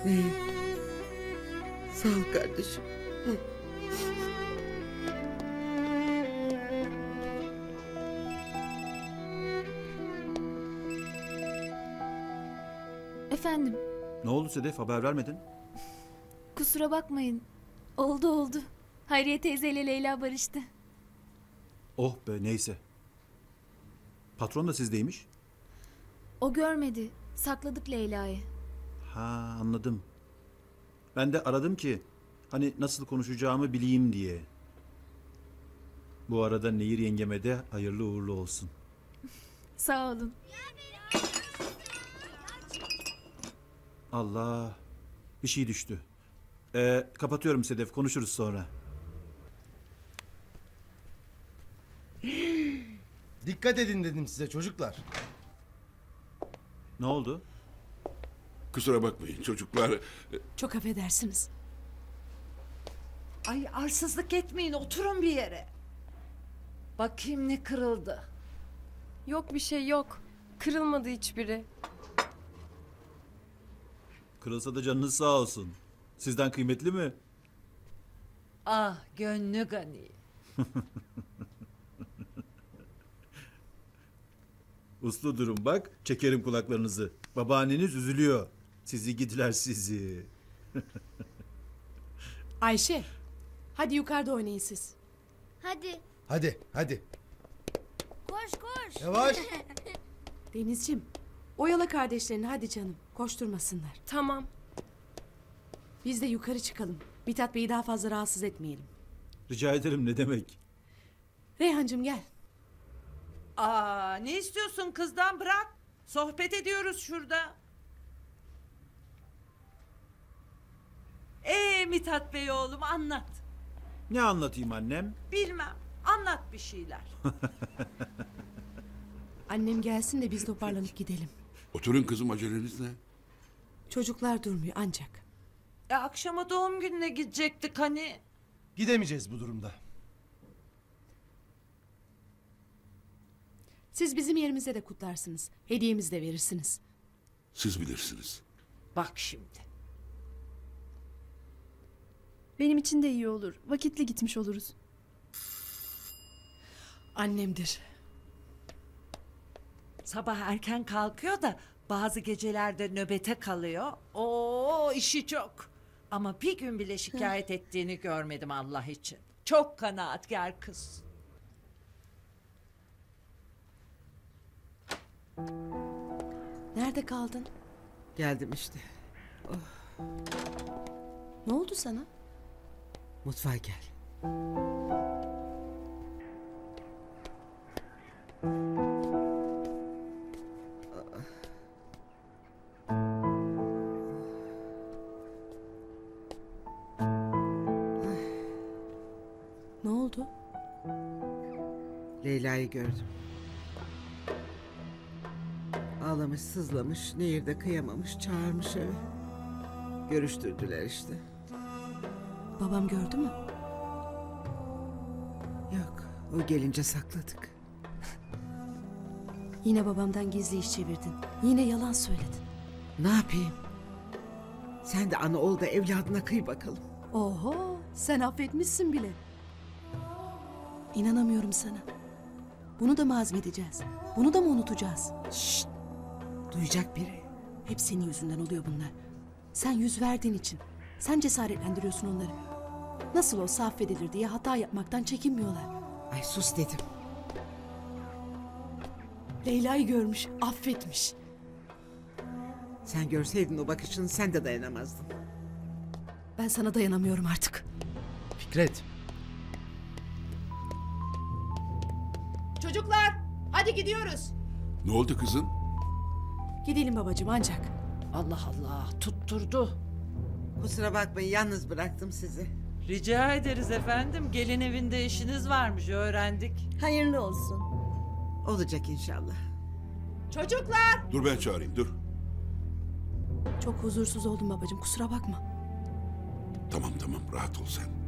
İyi. Sağ ol kardeşim. Efendim, Ne oldu Sedef, haber vermedin? kusura bakmayın. Oldu. Hayriye teyzeyle Leyla barıştı. Oh be, neyse. Patron da sizdeymiş. O görmedi. Sakladık Leyla'yı. Ha, anladım. Ben de aradım ki hani nasıl konuşacağımı bileyim diye. Bu arada Nehir yengeme de hayırlı uğurlu olsun. Sağ olun. Allah, bir şey düştü. Kapatıyorum Sedef, konuşuruz sonra. Dikkat edin dedim size çocuklar. Ne oldu? Kusura bakmayın çocuklar. Çok affedersiniz. Ay arsızlık etmeyin, oturun bir yere. Bakayım ne kırıldı. Yok bir şey yok. Kırılmadı hiçbiri. Kırılsa da canınız sağ olsun. Sizden kıymetli mi? Ah gönlü gani. Uslu durun bak, çekerim kulaklarınızı. Babaanneniz üzülüyor. Sizi gidiler sizi. Ayşe, hadi yukarıda oynayın siz. Hadi. Hadi. Koş. Yavaş. Denizciğim, oyala kardeşlerini hadi canım. Koşturmasınlar. Tamam. Biz de yukarı çıkalım. Mithat Bey'i daha fazla rahatsız etmeyelim. Rica ederim, ne demek? Reyhancığım gel. Aa ne istiyorsun kızdan, bırak. Sohbet ediyoruz şurada. Mithat Bey oğlum anlat. Ne anlatayım annem? Bilmem, anlat bir şeyler. Annem gelsin de biz toparlanıp gidelim. Oturun kızım, aceleniz ne? Çocuklar durmuyor ancak. Akşama doğum gününe gidecektik hani. Gidemeyeceğiz bu durumda. Siz bizim yerimize de kutlarsınız. Hediyemizi de verirsiniz. Siz bilirsiniz. Bak şimdi. Benim için de iyi olur. Vakitli gitmiş oluruz. Annemdir. Sabah erken kalkıyor da bazı gecelerde nöbete kalıyor. Oo işi çok. Ama bir gün bile şikayet ettiğini görmedim Allah için. Çok kanaatkar kız. Nerede kaldın? Geldim işte. Ne oldu sana? Mutfağa gel. Ne oldu? Leyla'yı gördüm. Ağlamış, sızlamış, Nehir'de kıyamamış, çağırmış eve. Görüştürdüler işte. Babam gördü mü? Yok, o gelince sakladık. Yine babamdan gizli iş çevirdin. Yine yalan söyledin. Ne yapayım? Sen de ana ol da evladına kıy bakalım. Oho, sen affetmişsin bile. İnanamıyorum sana. Bunu da mı azmedeceğiz? Bunu da mı unutacağız? Şşt! Duyacak biri. Hep senin yüzünden oluyor bunlar. Sen yüz verdiğin için. Sen cesaretlendiriyorsun onları. Nasıl olsa affedilir diye hata yapmaktan çekinmiyorlar. Ay sus dedim. Leyla'yı görmüş, affetmiş. Sen görseydin o bakışını sen de dayanamazdın. Ben sana dayanamıyorum artık. Fikret. Çocuklar, hadi gidiyoruz. Ne oldu kızım? Gidelim babacığım ancak. Allah Allah tutturdu. Kusura bakmayın, yalnız bıraktım sizi. Rica ederiz efendim. Gelin evinde işiniz varmış, öğrendik. Hayırlı olsun. Olacak inşallah. Çocuklar! Dur ben çağırayım, dur. Çok huzursuz oldum babacığım, kusura bakma. Tamam rahat ol sen.